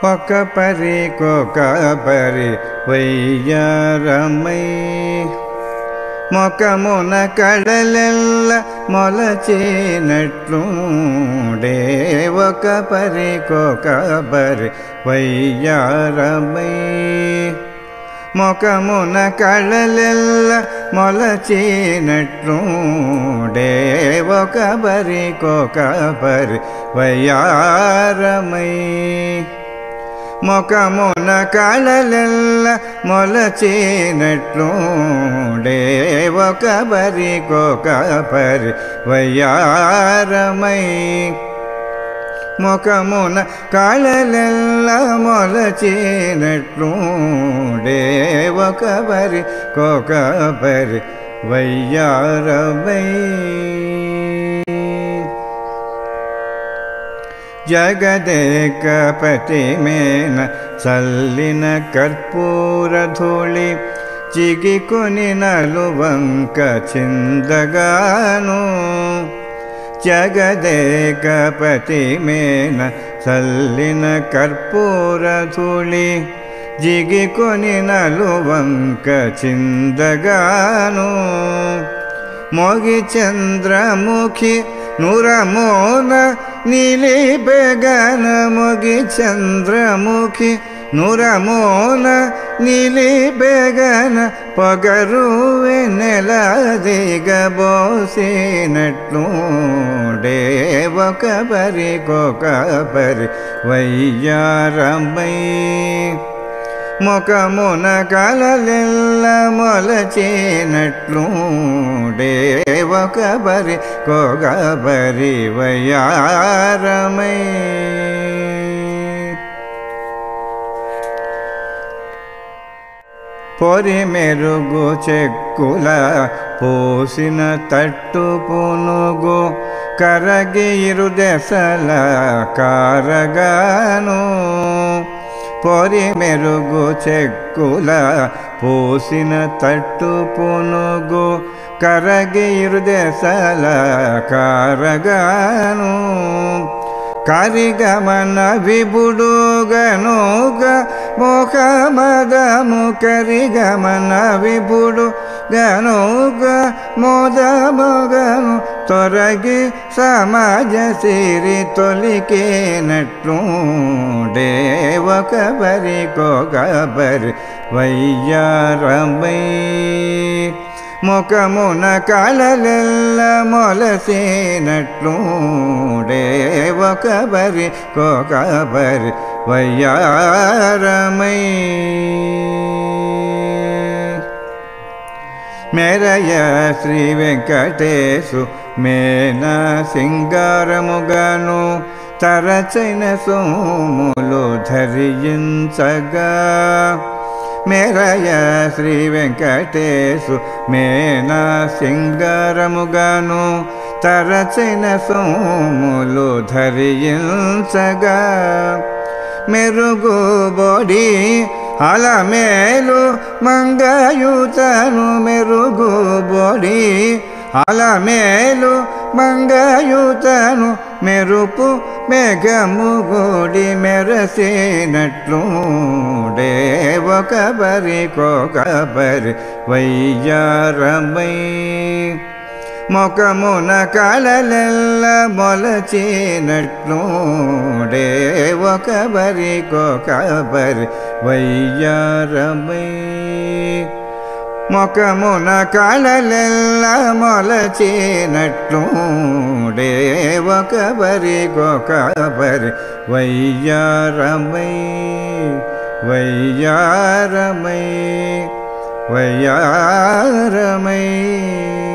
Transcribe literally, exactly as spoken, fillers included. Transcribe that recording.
Okapari Kokapari Vayyaramai Mokamuna Kadalella Molachinatlude Okapari Kokapari Vayyaramai Mokamuna Kadalella Molachinatlude Okapari Kokapari Vayyaramai Mokamuna Kadalella Molachinatlude Okapari Kokapari Vayyaramai Mokamuna Kadalella Molachinatlude Okapari Kokapari Vayyaramai Jagadekapati mena sallina karpura dhuli jigikuni naluvanka chindaganu Jagadekapati mena sallina karpura dhuli jigikuni naluvanka chindaganu Mogi chandramukhi Nuramona Nili begana Mogi chandramukhi Nuramona Nili begana Pagaru venela diga bosinatlude Okapari Kokapari Vayyaramai Mokamuna Kadalella Molachinatlude Okapari Kokapari Vayyaramai Pori merugu chekkula posina tattu punugu karagi irudesala karaganu Pori merugu chekkula posina tattu punugu karagi irudesala karaganu Karigamana vibuduganuga Mohamadamu Karigamana vibuduganuga Modamoganu Toragi samaja siri tolike natlude Okapari Kokapari Vayyaramai Mokamuna Kadalella Molachinatlude Okapari Kokapari Vayyaramai Meraya Sri Venkatesu Mena Singaramuganu Tarachaina Somulu Dharijinsaga Meraya Sri Venkatesu Mena Singaramuganu Tarachaina Somulu Dharijinsaga Merugu bodi Alamelu Mangayutanu Merugu bodi Alamelu Mangayutanu Merupu Megamugudi Merasinatlude Okapari Kokapari Vayyaramai Mokamuna Kadalella Molachinatlude Okapari Kokapari Vayyaramai Mokamuna Kadalella Molachinatlude Okapari Kokapari Vayyaramai Vayyaramai Vayyaramai